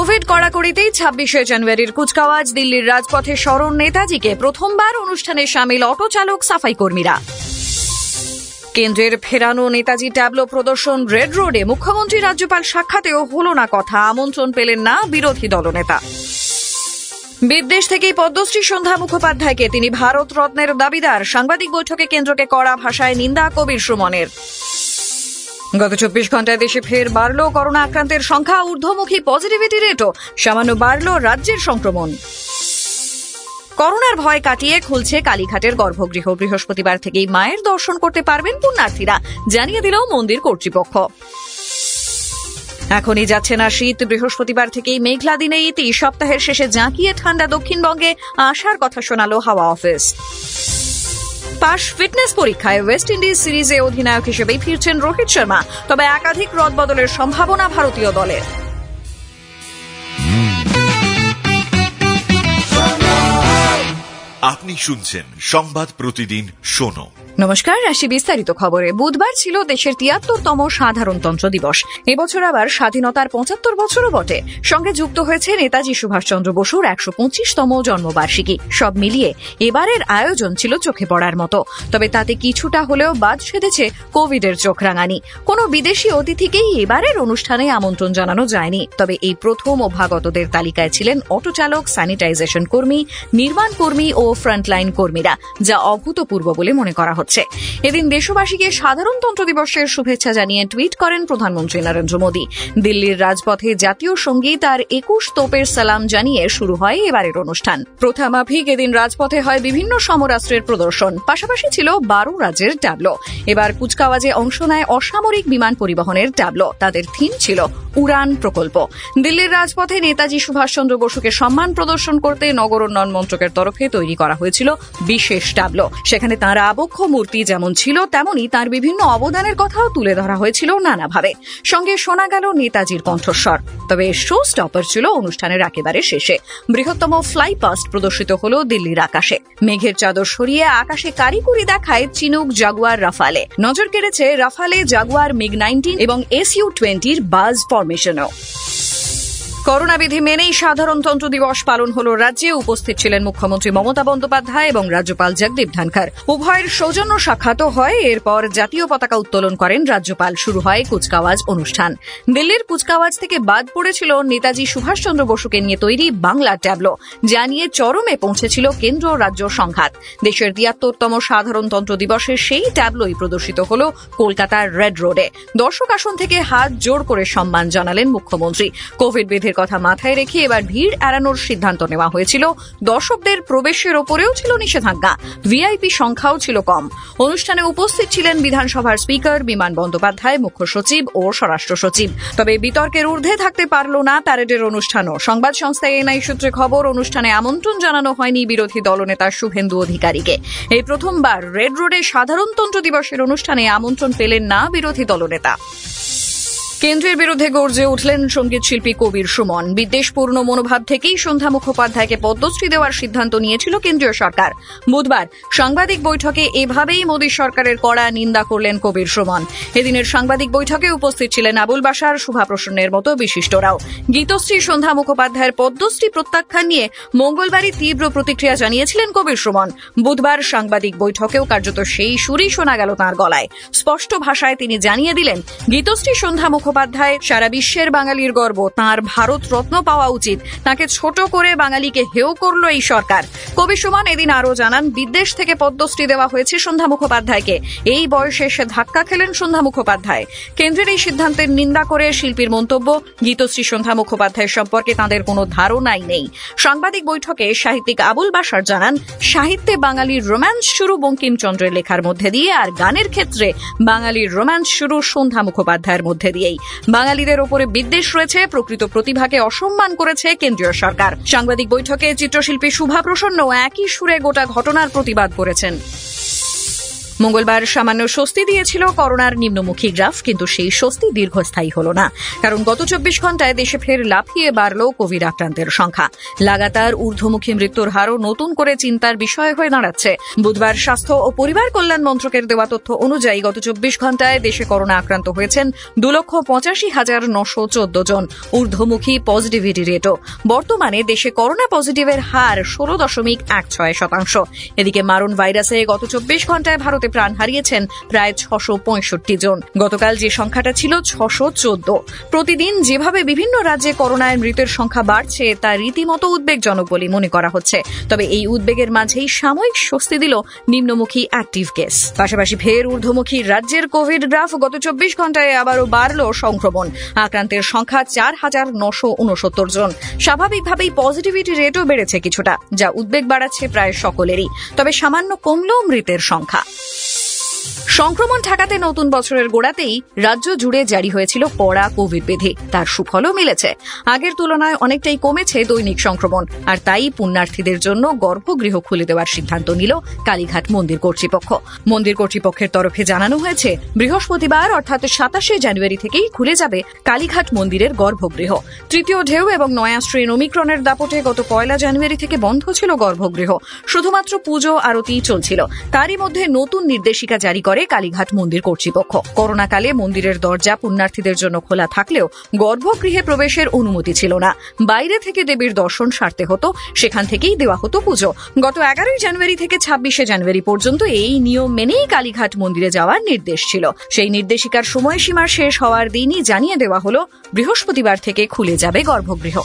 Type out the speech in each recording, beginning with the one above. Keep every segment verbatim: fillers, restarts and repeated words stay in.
Covid কড়াকড়িতেই ছাব্বিশে জানুয়ারির কুচকাওয়াজ, দিল্লির রাজপথে স্মরণ নেতাজিকে, প্রথমবার অনুষ্ঠানে সামিল অটো চালক, সাফাই কর্মীরা। কেন্দ্রের ফেরানো নেতাজি ট্যাবলো প্রদর্শন রেড রোডে, মুখ্যমন্ত্রী রাজ্যপাল সাক্ষাতেও হল না কথা, আমন্ত্রণ পেলেন না বিরোধী দলনেতা। বিদেশ থেকেই পদ্মশ্রী সন্ধ্যা মুখোপাধ্যায়কে, তিনি ভারত রত্নের দাবিদার, সাংবাদিক বৈঠকে কেন্দ্রকে কড়া ভাষায় নিন্দা কবির সুমনের। গত চব্বিশ ঘন্টায় দেশে ফের বাড়ল করোনা আক্রান্তের সংখ্যা, ঊর্ধ্বমুখী পজিটিভিটি রেটও, সামান্য বাড়ল রাজ্যের সংক্রমণ। করোনার ভয় কাটিয়ে খুলছে কালীঘাটের গর্ভগৃহ, বৃহস্পতিবার থেকেই মায়ের দর্শন করতে পারবেন পুণ্যার্থীরা, জানিয়ে দিল মন্দির কর্তৃপক্ষ। এখনই যাচ্ছে না শীত, বৃহস্পতিবার থেকেই মেঘলা দিনে ইতি, সপ্তাহের শেষে জাঁকিয়ে ঠান্ডা দক্ষিণবঙ্গে আসার কথা শোনালো হাওয়া অফিস। পাশ ফিটনেস পরীক্ষায় ওয়েস্ট ইন্ডিজ সিরিজে অধিনায়ক হিসেবেই ফিরছেন রোহিত শর্মা, তবে একাধিক রদবদলের সম্ভাবনা ভারতীয় দলের। আপনি শুনছেন সংবাদ প্রতিদিন শোনো। নমস্কার, আসি বিস্তারিত খবরে। বুধবার ছিল দেশের তিয়াত্তরতম সাধারণতন্ত্র দিবস। এবছর আবার স্বাধীনতার পঁচাত্তর বছরও বটে। সঙ্গে যুক্ত হয়েছে নেতাজি সুভাষচন্দ্র বসুর একশো পঁচিশতম জন্মবার্ষিকী। সব মিলিয়ে এবারের আয়োজন ছিল চোখে পড়ার মতো, তবে তাতে কিছুটা হলেও বাদ সেধেছে কোভিডের চোখ রাঙানি। কোনো বিদেশি অতিথিকেই এবারের অনুষ্ঠানে আমন্ত্রণ জানানো যায়নি, তবে এই প্রথম অভ্যাগতদের তালিকায় ছিলেন অটো চালক, স্যানিটাইজেশন কর্মী, নির্মাণ কর্মী ও ফ্রন্টলাইন কর্মীরা, যা অভূতপূর্ব বলে মনে করা হচ্ছে। এদিন দেশবাসীকে সাধারণতন্ত্র দিবসের শুভেচ্ছা জানিয়ে টুইট করেন প্রধানমন্ত্রী নরেন্দ্র মোদী। দিল্লির রাজপথে জাতীয় সঙ্গীত আর একুশ তোপের সালাম জানিয়ে শুরু হয় এবারের অনুষ্ঠান। প্রথা মাফিক এদিন রাজপথে হয় বিভিন্ন সমরাস্ত্রের প্রদর্শন, পাশাপাশি ছিল বারো রাজ্যের ট্যাবলো। এবার কুচকাওয়াজে অংশ নেয় অসামরিক বিমান পরিবহনের ট্যাবলো, তাদের থিম ছিল উড়ান প্রকল্প। দিল্লির রাজপথে নেতাজি সুভাষচন্দ্র বসুকে সম্মান প্রদর্শন করতে নগর উন্নয়ন মন্ত্রকের তরফে তৈরি করা হয়েছিল বিশেষ ট্যাবলো। সেখানে তাঁর আবক্ষ মূর্তি যেমন ছিল, তেমনি তার বিভিন্ন অবদানের কথাও তুলে ধরা হয়েছিল নানাভাবে। সঙ্গে শোনা গেল নেতাজির কণ্ঠস্বর। তবে শো স্টপার ছিল অনুষ্ঠানের একেবারে শেষে। বৃহত্তম ফ্লাই পাস্ট প্রদর্শিত হল দিল্লির আকাশে। মেঘের চাদর সরিয়ে আকাশে কারিকুরি দেখায় চিনুক জাগুয়ার রাফালে। নজর কেড়েছে রাফালে, জাগুয়ার, মিগ নাইনটিন এবং এস ইউ টোয়েন্টির বাজ ফরমেশনও। করোনা বিধি মেনেই সাধারণতন্ত্র দিবস পালন হল রাজ্যে। উপস্থিত ছিলেন মুখ্যমন্ত্রী মমতা বন্দ্যোপাধ্যায় এবং রাজ্যপাল জগদীপ ধনখড়। উভয়ের সৌজন্য সাক্ষাৎও হয়। এরপর জাতীয় পতাকা উত্তোলন করেন রাজ্যপাল। শুরু হয় কুচকাওয়াজ অনুষ্ঠান। দিল্লির কুচকাওয়াজ থেকে বাদ পড়েছিল নেতাজি সুভাষচন্দ্র বসুকে নিয়ে তৈরি বাংলা ট্যাবলো, যা নিয়ে চরমে পৌঁছেছিল কেন্দ্র রাজ্য সংঘাত। দেশের তিয়াত্তরতম সাধারণতন্ত্র দিবসের সেই ট্যাবলোই প্রদর্শিত হল কলকাতার রেড রোডে। দর্শক আসন থেকে হাত জোড় করে সম্মান জানালেন মুখ্যমন্ত্রী। কোভিড বিধির কথা মাথায় রেখে এবার ভিড় এড়ানোর সিদ্ধান্ত নেওয়া হয়েছিল। দর্শকদের প্রবেশের ওপরেও ছিল নিষেধাজ্ঞা। ভিআইপি সংখ্যাও ছিল কম। অনুষ্ঠানে উপস্থিত ছিলেন বিধানসভার স্পিকার বিমান বন্দ্যোপাধ্যায়, মুখ্য সচিব ও স্বরাষ্ট্র সচিব। তবে বিতর্কের ঊর্ধ্বে থাকতে পারল না প্যারেডের অনুষ্ঠানও। সংবাদ সংস্থা এনআই সূত্রে খবর, অনুষ্ঠানে আমন্ত্রণ জানানো হয়নি বিরোধী দলনেতা শুভেন্দু অধিকারীকে। এই প্রথমবার রেড রোডে সাধারণতন্ত্র দিবসের অনুষ্ঠানে আমন্ত্রণ পেলেন না বিরোধী দলনেতা। কেন্দ্রের বিরুদ্ধে গর্জে উঠলেন সঙ্গীত শিল্পী কবির সুমন। বিদ্বেষপূর্ণ মনোভাব থেকেই সন্ধ্যা মুখোপাধ্যায়কে পদ্মশ্রী দেওয়ার সিদ্ধান্ত নিয়েছিল কেন্দ্রীয় সরকার। বুধবার সাংবাদিক বৈঠকে এভাবেই মোদী সরকারের কড়া নিন্দা করলেন কবির সুমন। এদিনের সাংবাদিক বৈঠকে উপস্থিত ছিলেন আবুল বাশার, শুভা প্রসন্নের মতো বিশিষ্টরাও। গীতশ্রী সন্ধ্যা মুখোপাধ্যায়ের পদ্মশ্রী প্রত্যাখ্যান নিয়ে মঙ্গলবারই তীব্র প্রতিক্রিয়া জানিয়েছিলেন কবির সুমন। বুধবার সাংবাদিক বৈঠকেও কার্যত সেই সুরই শোনা গেল তাঁর গলায়। স্পষ্ট ভাষায় তিনি জানিয়ে দিলেন, গীতশ্রী সন্ধ্যা মুখোপাধ্যায় সারা বিশ্বের বাঙালির গর্ব, তাঁর ভারত রত্ন পাওয়া উচিত। তাঁকে ছোট করে বাঙালিকে হেয় করল এই সরকার। কবির সুমন এদিন আরও জানান, বিদেশ থেকে পদ্মশ্রী দেওয়া হয়েছে সন্ধ্যা মুখোপাধ্যায়কে। এই বয়সে এসে ধাক্কা খেলেন সন্ধ্যা মুখোপাধ্যায়। কেন্দ্রের এই সিদ্ধান্তের নিন্দা করে শিল্পীর মন্তব্য, গীতশ্রী সন্ধ্যা মুখোপাধ্যায় সম্পর্কে তাঁদের কোনো ধারণাই নেই। সাংবাদিক বৈঠকে সাহিত্যিক আবুল বাশার জানান, সাহিত্যে বাঙালির রোম্যান্স শুরু বঙ্কিমচন্দ্রের লেখার মধ্যে দিয়ে, আর গানের ক্ষেত্রে বাঙালির রোম্যান্স শুরু সন্ধ্যা মুখোপাধ্যায়ের মধ্যে দিয়েই। বাঙালিদের ওপরে বিদ্বেষ রয়েছে, প্রকৃত প্রতিভাকে অসম্মান করেছে কেন্দ্রীয় সরকার। সাংবাদিক বৈঠকে চিত্রশিল্পী শুভা প্রসন্ন একই সুরে গোটা ঘটনার প্রতিবাদ করেছেন। মঙ্গলবার সামান্য স্বস্তি দিয়েছিল করোনার নিম্নমুখী গ্রাফ, কিন্তু সেই স্বস্তি দীর্ঘস্থায়ী হল না, কারণ গত চব্বিশ ঘন্টায় দেশে ফের লাফিয়ে বাড়ল কোভিড আক্রান্তের সংখ্যা। লাগাতার ঊর্ধ্বমুখী মৃত্যুর হারও নতুন করে চিন্তার বিষয় হয়ে দাঁড়াচ্ছে। বুধবার স্বাস্থ্য ও পরিবার কল্যাণ মন্ত্রকের দেওয়া তথ্য অনুযায়ী গত চব্বিশ ঘন্টায় দেশে করোনা আক্রান্ত হয়েছেন দু লক্ষ পঁচাশি হাজার নশো চোদ্দ জন। ঊর্ধ্বমুখী পজিটিভিটি রেটও। বর্তমানে দেশে করোনা পজিটিভের হার ষোলো দশমিক এক ছয় শতাংশ। এদিকে মারণ ভাইরাসে গত চব্বিশ ঘন্টায় ভারতে প্রাণ হারিয়েছেন প্রায় ছশো পঁয়ষট্টি জন। গতকাল যে সংখ্যাটা ছিল ছশো চোদ্দ। প্রতিদিন যেভাবে বিভিন্ন রাজ্যে করোনায় মৃতের সংখ্যা বাড়ছে তা রীতিমতো উদ্বেগজনক বলে মনে করা হচ্ছে। তবে এই উদ্বেগের মাঝেই সাময়িক স্বস্তি দিল নিম্নমুখী অ্যাক্টিভ কেস। পাশাপাশি ফের ঊর্ধ্বমুখী রাজ্যের কোভিড গ্রাফ। গত চব্বিশ ঘন্টায় আবারও বাড়ল সংক্রমণ। আক্রান্তের সংখ্যা চার হাজার নশো উনসত্তর জন। স্বাভাবিকভাবেই পজিটিভিটি রেটও বেড়েছে কিছুটা, যা উদ্বেগ বাড়াচ্ছে প্রায় সকলেরই। তবে সামান্য কমল মৃতের সংখ্যা। সংক্রমণ ঠেকাতে নতুন বছরের গোড়াতেই রাজ্য জুড়ে জারি হয়েছিল কড়া কোভিড বিধি। তার সুফলও মিলেছে। আগের তুলনায় অনেকটাই কমেছে দৈনিক সংক্রমণ, আর তাই পুণ্যার্থীদের জন্য গর্ভগৃহ খুলে দেওয়ার সিদ্ধান্ত নিল কালীঘাট মন্দির কর্তৃপক্ষ। মন্দির কর্তৃপক্ষের তরফে জানানো হয়েছে, বৃহস্পতিবার অর্থাৎ সাতাশে জানুয়ারি থেকেই খুলে যাবে কালীঘাট মন্দিরের গর্ভগৃহ। তৃতীয় ঢেউ এবং নয়া স্ট্রেন ওমিক্রনের দাপটে গত পয়লা জানুয়ারি থেকে বন্ধ ছিল গর্ভগৃহ। শুধুমাত্র পুজো আরতি চলছিল। তারই মধ্যে নতুন নির্দেশিকা জারি করে কালীঘাট মন্দির কর্তৃপক্ষ। করোনাকালে মন্দিরের দরজা পুণ্যার্থীদের জন্য খোলা থাকলেও গর্ভগৃহে প্রবেশের অনুমতি ছিল না। বাইরে থেকে দেবীর দর্শন সারতে হতো, সেখান থেকেই দেওয়া হতো পুজো। গত এগারোই জানুয়ারি থেকে ছাব্বিশে জানুয়ারি পর্যন্ত এই নিয়ম মেনেই কালীঘাট মন্দিরে যাওয়ার নির্দেশ ছিল। সেই নির্দেশিকার সময়সীমা শেষ হওয়ার দিনই জানিয়ে দেওয়া হল বৃহস্পতিবার থেকে খুলে যাবে গর্ভগৃহ।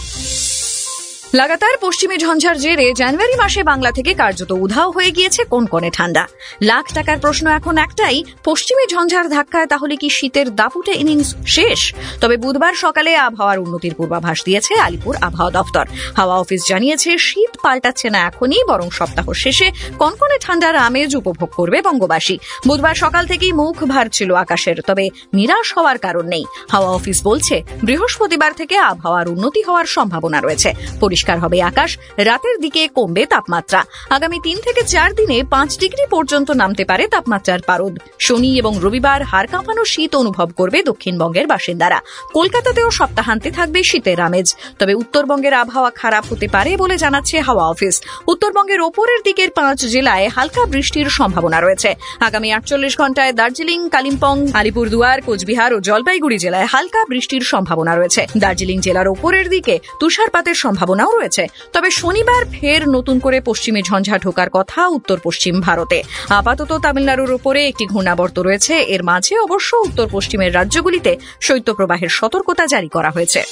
লাগাতার পশ্চিমী ঝঞ্ঝার জেরে জানুয়ারি মাসে বাংলা থেকে কার্যত উধাও হয়ে গিয়েছে কনকনে ঠান্ডা। লাখ টাকার প্রশ্ন এখন একটাই, পশ্চিমী ঝঞ্ঝার ধাক্কায় তাহলে কি শীতের দাপুটে ইনিংস শেষ? তবে বুধবার সকালে আবহাওয়ার উন্নতির পূর্বাভাস দিয়েছে আলিপুর আবহাওয়া দপ্তর। হাওয়া অফিস জানিয়েছে, শীত পাল্টাচ্ছে না এখনই, বরং সপ্তাহ শেষে কনকনে ঠান্ডার আমেজ উপভোগ করবে বঙ্গবাসী। বুধবার সকাল থেকেই মুখ ভার ছিল আকাশের, তবে নিরাশ হওয়ার কারণ নেই। হাওয়া অফিস বলছে, বৃহস্পতিবার থেকে আবহাওয়ার উন্নতি হওয়ার সম্ভাবনা রয়েছে। পরিষ্কার হবে আকাশ, রাতের দিকে কমবে তাপমাত্রা। আগামী তিন থেকে চার দিনে পাঁচ ডিগ্রি পর্যন্ত নামতে পারে তাপমাত্রার পারদ। শনি এবং রবিবার হাড় কাঁপানো শীত অনুভব করবে দক্ষিণবঙ্গের বাসিন্দারা। কলকাতাতেও সপ্তাহান্তে থাকবে শীতের আমেজ। তবে উত্তরবঙ্গের আবহাওয়া খারাপ হতে পারে বলে জানাচ্ছে হাওয়া অফিস। উত্তরবঙ্গের ওপরের দিকের পাঁচ জেলায় হালকা বৃষ্টির সম্ভাবনা রয়েছে। আগামী আটচল্লিশ ঘন্টায় দার্জিলিং, কালিম্পং, আলিপুরদুয়ার, কোচবিহার ও জলপাইগুড়ি জেলায় হালকা বৃষ্টির সম্ভাবনা রয়েছে। দার্জিলিং জেলার ওপরের দিকে তুষারপাতের সম্ভাবনাও রয়েছে। তবে শনিবার ফের নতুন করে পশ্চিমে ঝঞ্ঝা ঢোকার কথা উত্তর পশ্চিম ভারতে। আপাতত তামিলনাড়ুর উপরে একটি ঘূর্ণাবর্ত রয়েছে। এর মাঝে অবশ্য উত্তর পশ্চিমের রাজ্যগুলিতে শৈত্যপ্রবাহের সতর্কতা জারি করা হয়েছে।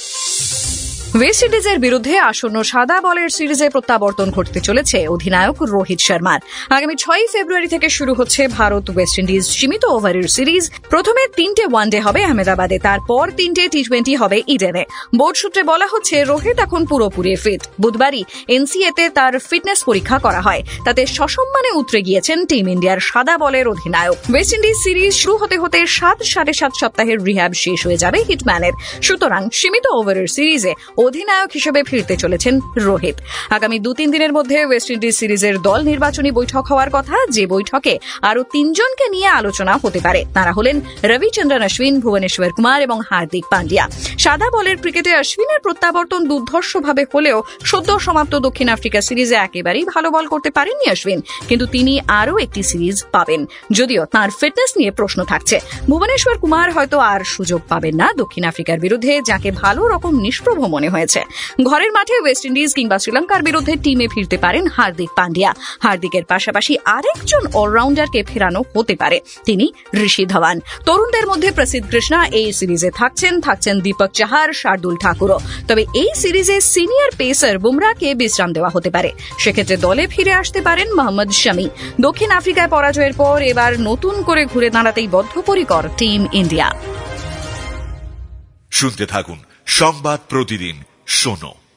ওয়েস্ট ইন্ডিজের বিরুদ্ধে আসন্ন সাদা বলের সিরিজে প্রত্যাবর্তন ঘটতে চলেছে অধিনায়ক রোহিত শর্মার। আগামী ছয়ই ফেব্রুয়ারি থেকে শুরু হচ্ছে ভারত ওয়েস্ট ইন্ডিজ সীমিত ওভারের সিরিজ। প্রথমে তিনটে ওয়ানডে হবে আহমেদাবাদে, তারপর তিনটে টি টোয়েন্টি হবে ইডেনে। বোর্ড সূত্রে বলা হচ্ছে, রোহিত এখন পুরোপুরি ফিট। বুধবারই এনসিএতে তার ফিটনেস পরীক্ষা করা হয়। তাতে সসম্মানে উতরে গিয়েছেন টিম ইন্ডিয়ার সাদা বলের অধিনায়ক। ওয়েস্ট ইন্ডিজ সিরিজ শুরু হতে হতে সাত সাড়ে সাত সপ্তাহের রিহ্যাব শেষ হয়ে যাবে হিটম্যানের। সুতরাং সীমিত ওভারের সিরিজে অধিনায়ক হিসেবে ফিরতে চলেছেন রোহিত। আগামী দু তিন দিনের মধ্যে ওয়েস্ট ইন্ডিজ সিরিজের দল নির্বাচনী বৈঠক হওয়ার কথা, যে বৈঠকে আরও তিনজনকে নিয়ে আলোচনা হতে পারে। তারা হলেন রবিচন্দ্রন অশ্বিন, ভুবনেশ্বর কুমার এবং হার্দিক পান্ডিয়া। সাদা বলের ক্রিকেটে অশ্বিনের প্রত্যাবর্তন দুর্ধর্ষভাবে হলেও সদ্য সমাপ্ত দক্ষিণ আফ্রিকা সিরিজে একেবারেই ভালো বল করতে পারেননি অশ্বিন, কিন্তু তিনি আরও একটি সিরিজ পাবেন, যদিও তাঁর ফিটনেস নিয়ে প্রশ্ন থাকছে। ভুবনেশ্বর কুমার হয়তো আর সুযোগ পাবেন না দক্ষিণ আফ্রিকার বিরুদ্ধে, যাকে ভালো রকম নিষ্প্রভ মনে হয়েছে। ঘরের মাঠে ওয়েস্ট ইন্ডিজ কিংবা শ্রীলঙ্কার বিরুদ্ধে টিমে ফিরতে পারেন হার্দিক পান্ডিয়া। হার্দিকের পাশাপাশি আরেকজন অলরাউন্ডারকে ফেরানো হতে পারে, তিনি ঋষি ধাওয়ান। তরুণদের মধ্যে প্রসিদ্ধ কৃষ্ণা এই সিরিজে থাকছেন থাকছেন দীপক চাহার, শার্দুল ঠাকুরও। তবে এই সিরিজে সিনিয়র পেসার বুমরাকে বিশ্রাম দেওয়া হতে পারে। সেক্ষেত্রে দলে ফিরে আসতে পারেন মোহাম্মদ শামি। দক্ষিণ আফ্রিকায় পরাজয়ের পর এবার নতুন করে ঘুরে দাঁড়াতেই বদ্ধপরিকর টিম ইন্ডিয়া। শুনতে থাকুন সংবাদ প্রতিদিন শোনো।